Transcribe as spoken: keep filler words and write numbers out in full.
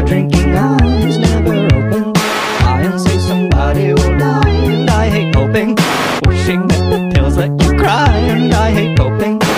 drinking eyes never open. Lie and say somebody will die, and I hate hoping. Wishing that the pills let you cry, and I hate coping.